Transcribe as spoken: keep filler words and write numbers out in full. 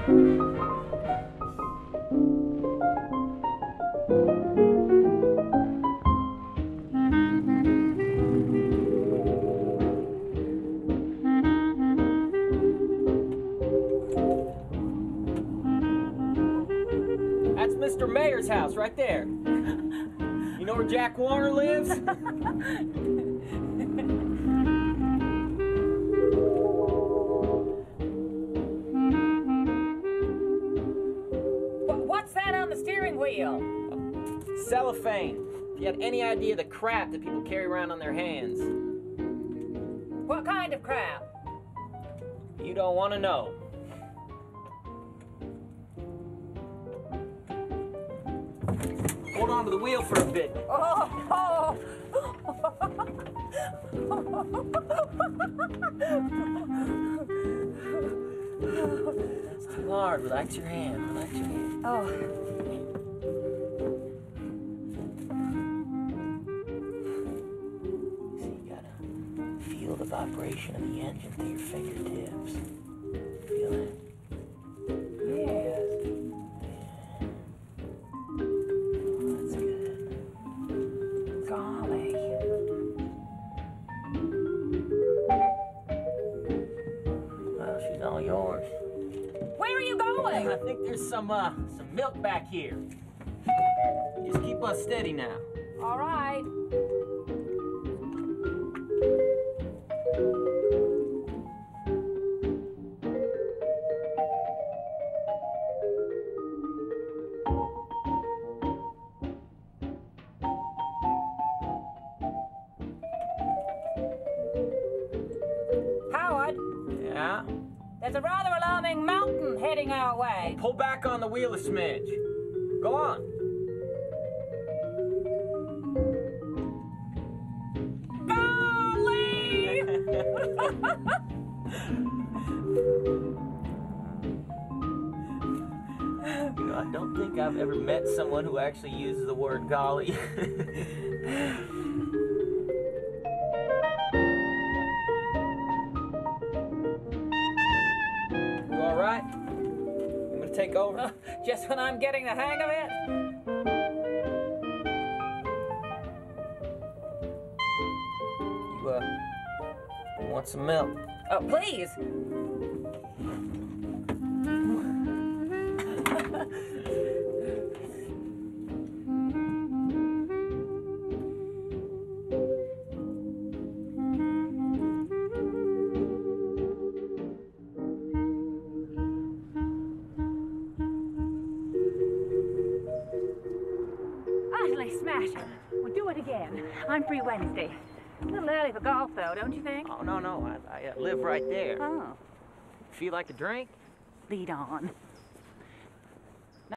Mister Mayor's house right there. You know where Jack Warner lives? What's that on the steering wheel? Cellophane. If you had any idea the crap that people carry around on their hands. What kind of crap? You don't want to know. Hold on to the wheel for a bit. Oh, oh. That's too hard. Relax your hand. Relax your hand. Oh. See, you gotta feel the vibration of the engine through your fingertips. Feel it? Yes. I think there's some uh, some milk back here. Just keep us steady now. All right. Howard? Yeah? There's a rather alarming mountain heading our way. Pull back on the wheel a smidge. Go on. Golly! You know, I don't think I've ever met someone who actually uses the word golly. Take over? Uh, just when I'm getting the hang of it? You, uh, you want some milk? Oh, please. We'll do it again. I'm free Wednesday. A little early for golf, though, don't you think? Oh, no, no. I, I uh, live right there. Oh. Feel like a drink? Lead on.